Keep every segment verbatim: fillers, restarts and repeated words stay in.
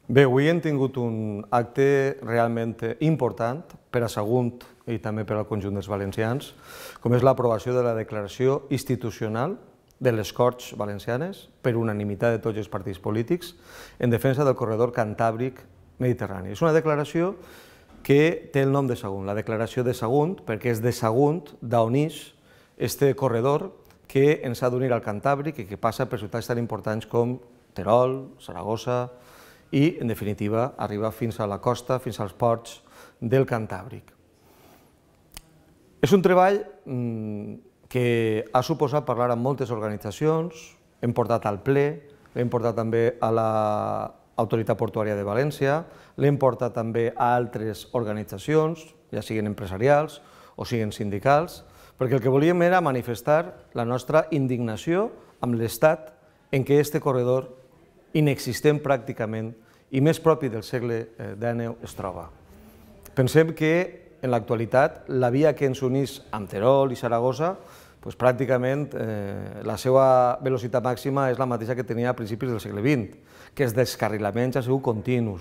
Bé, avui hem tingut un acte realment important per a Sagunt i també per al conjunt dels valencians, com és l'aprovació de la declaració institucional de les Corts Valencianes, per unanimitat de tots els partits polítics, en defensa del corredor cantàbric mediterrani. És una declaració que té el nom de Sagunt, la declaració de Sagunt, perquè és de Sagunt d'on ix este corredor que ens ha d'unir al Cantàbric i que passa per ciutats tan importants com Terol, Saragossa i, en definitiva, arriba fins a la costa, fins als ports del Cantàbric. És un treball que ha suposat parlar amb moltes organitzacions, hem portat al ple, l'hem portat també a l'Autoritat Portuària de València, l'hem portat també a altres organitzacions, ja siguin empresarials o siguin sindicals, perquè el que volíem era manifestar la nostra indignació amb l'estat en què este corredor, inexistent pràcticament i més propi del segle dinou, es troba. Pensem que en l'actualitat la via que ens unís amb Terol i Saragossa, pràcticament la seva velocitat màxima és la mateixa que tenia a principis del segle vint, que els descarrilaments han sigut continus.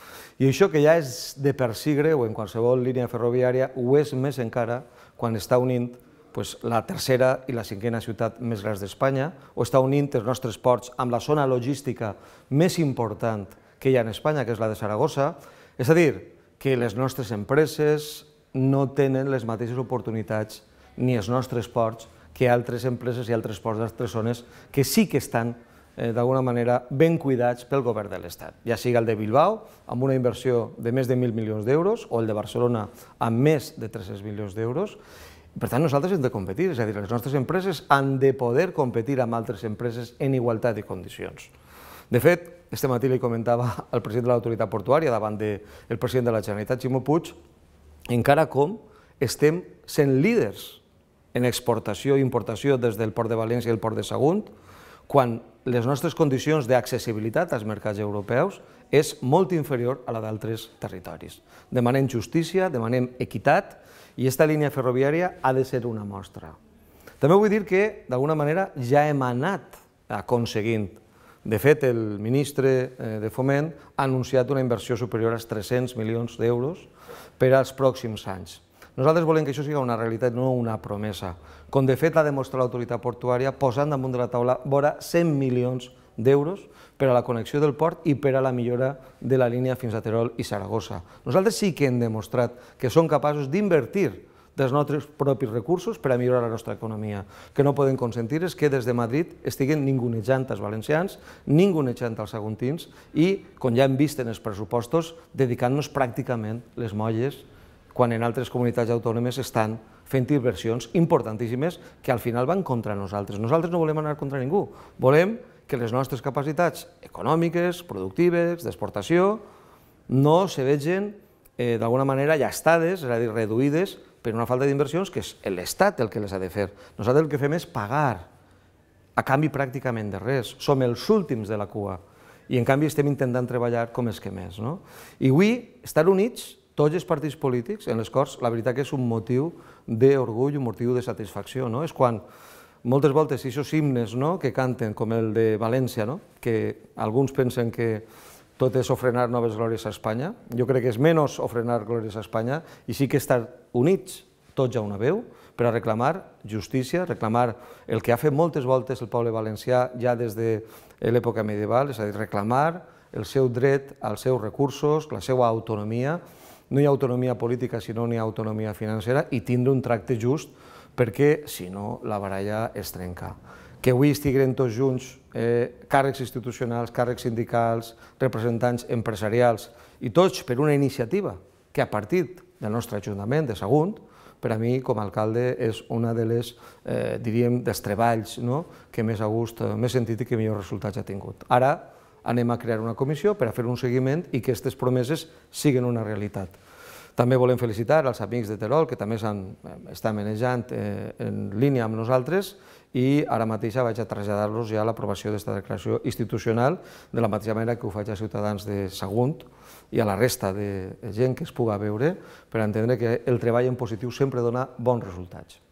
I això que ja és de persigre, o en qualsevol línia ferroviària, ho és més encara quan està unint la tercera i la cinquena ciutat més grans d'Espanya, o està unint els nostres ports amb la zona logística més important que hi ha en Espanya, que és la de Saragossa, és a dir, que les nostres empreses no tenen les mateixes oportunitats ni els nostres ports que altres empreses i altres ports d'altres zones que sí que estan, d'alguna manera, ben cuidats pel govern de l'Estat. Ja sigui el de Bilbao, amb una inversió de més de mil milions d'euros, o el de Barcelona, amb més de tres-cents milions d'euros. Per tant, nosaltres hem de competir, és a dir, les nostres empreses han de poder competir amb altres empreses en igualtat de condicions. De fet, este matí li comentava al president de l'Autoritat Portuària, davant del president de la Generalitat, Ximo Puig, encara com estem sent líders en exportació i importació des del Port de València i el Port de Sagunt, quan les nostres condicions d'accessibilitat als mercats europeus és molt inferior a la d'altres territoris. Demanem justícia, demanem equitat, i aquesta línia ferroviària ha de ser una mostra. També vull dir que, d'alguna manera, ja hem anat aconseguint. De fet, el ministre de Foment ha anunciat una inversió superior als tres-cents milions d'euros per als pròxims anys. Nosaltres volem que això sigui una realitat, no una promesa. Com de fet ha demostrat l'autoritat portuària posant damunt de la taula vora cent milions d'euros per a la connexió del port i per a la millora de la línia fins a Terol i Saragossa. Nosaltres sí que hem demostrat que som capaços d'invertir dels nostres propis recursos per a millorar la nostra economia. El que no podem consentir és que des de Madrid estiguen ningunejant els valencians, ningunejant els saguntins i, com ja hem vist en els pressupostos, dedicant-nos pràcticament les molles quan en altres comunitats autònomes estan fent inversions importantíssimes que al final van contra nosaltres. Nosaltres no volem anar contra ningú, volem que les nostres capacitats econòmiques, productives, d'exportació, no se vegin d'alguna manera llastades, és a dir, reduïdes per una falta d'inversions que és l'Estat el que les ha de fer. Nosaltres el que fem és pagar, a canvi pràcticament de res. Som els últims de la cua i en canvi estem intentant treballar com els que més. I avui, estar units, tots els partits polítics, en les Corts, la veritat que és un motiu d'orgull, un motiu de satisfacció. És quan moltes voltes aquests himnes que canten, com el de València, que alguns pensen que tot és ofrenar noves glòries a Espanya, jo crec que és menys ofrenar glòries a Espanya i sí que estar units, tots a una veu, per a reclamar justícia, reclamar el que ha fet moltes voltes el poble valencià ja des de l'època medieval, és a dir, reclamar el seu dret als seus recursos, la seva autonomia. No hi ha autonomia política si no hi ha autonomia financera i tindre un tracte just perquè, si no, la baralla es trenca. Que avui estiguem tots junts, càrrecs institucionals, càrrecs sindicals, representants empresarials i tots per una iniciativa que ha partit del nostre Ajuntament de Sagunt, per a mi, com a alcalde, és una de les, diríem, dels treballs que més a gust, més sentit i que millors resultats ha tingut. Ara anem a crear una comissió per a fer un seguiment i que aquestes promeses siguin una realitat. També volem felicitar els amics de Terol, que també estan manejant en línia amb nosaltres, i ara mateix vaig a traslladar-los ja a l'aprovació d'aquesta declaració institucional, de la mateixa manera que ho faig a ciutadans de Sagunt i a la resta de gent que es puga veure, per entendre que el treball en positiu sempre dona bons resultats.